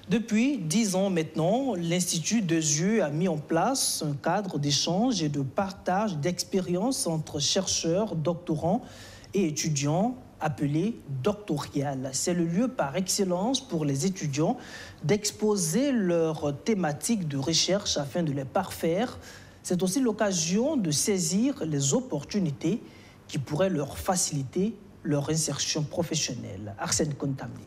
Depuis 10 ans maintenant, l'Institut Desieux a mis en place un cadre d'échange et de partage d'expériences entre chercheurs, doctorants et étudiants appelé Doctorial. C'est le lieu par excellence pour les étudiants d'exposer leurs thématiques de recherche afin de les parfaire. C'est aussi l'occasion de saisir les opportunités qui pourraient leur faciliter leur insertion professionnelle. Arsène Kontamné.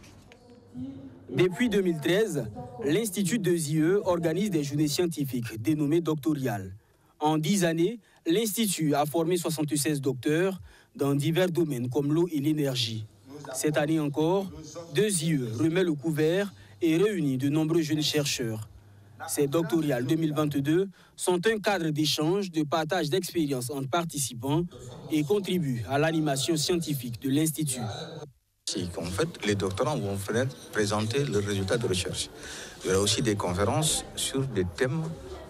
Depuis 2013, l'Institut Desieux organise des journées scientifiques dénommées Doctorial. En 10 années, l'Institut a formé 76 docteurs dans divers domaines comme l'eau et l'énergie. Cette année encore, Desieux remet le couvert et réunit de nombreux jeunes chercheurs. Ces Doctorial 2022 sont un cadre d'échange, de partage d'expériences entre participants et contribuent à l'animation scientifique de l'Institut. En fait, les doctorants vont présenter leurs résultats de recherche. Il y aura aussi des conférences sur des thèmes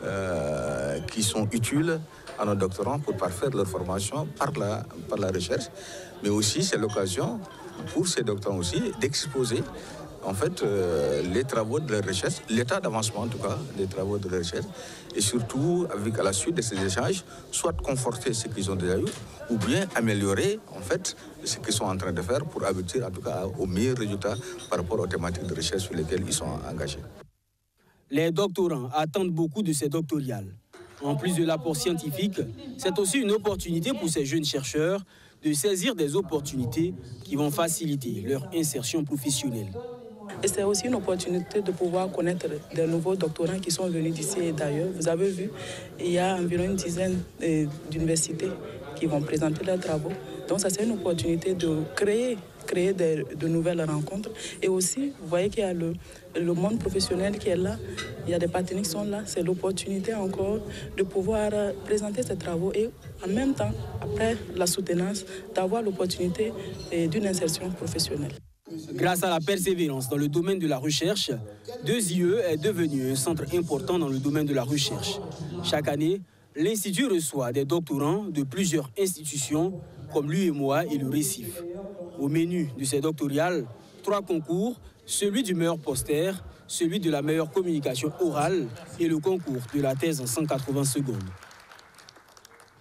qui sont utiles à nos doctorants pour parfaire leur formation par la recherche. Mais aussi, c'est l'occasion pour ces doctorants aussi d'exposer en fait les travaux de la recherche, l'état d'avancement en tout cas des travaux de la recherche, et surtout à la suite de ces échanges, soit conforter ce qu'ils ont déjà eu, ou bien améliorer en fait ce qu'ils sont en train de faire pour aboutir en tout cas aux meilleurs résultats par rapport aux thématiques de recherche sur lesquelles ils sont engagés. Les doctorants attendent beaucoup de ces doctoriales. En plus de l'apport scientifique, c'est aussi une opportunité pour ces jeunes chercheurs de saisir des opportunités qui vont faciliter leur insertion professionnelle. Et c'est aussi une opportunité de pouvoir connaître des nouveaux doctorants qui sont venus d'ici et d'ailleurs. Vous avez vu, il y a environ une dizaine d'universités qui vont présenter leurs travaux. Donc ça, c'est une opportunité de créer de nouvelles rencontres. Et aussi, vous voyez qu'il y a le monde professionnel qui est là, il y a des partenaires qui sont là. C'est l'opportunité encore de pouvoir présenter ces travaux et en même temps, après la soutenance, d'avoir l'opportunité d'une insertion professionnelle. Grâce à la persévérance dans le domaine de la recherche, Desieux est devenu un centre important dans le domaine de la recherche. Chaque année, l'Institut reçoit des doctorants de plusieurs institutions comme l'UEMOA et le Récif. Au menu de ces doctoriales, 3 concours, celui du meilleur poster, celui de la meilleure communication orale et le concours de la thèse en 180 secondes.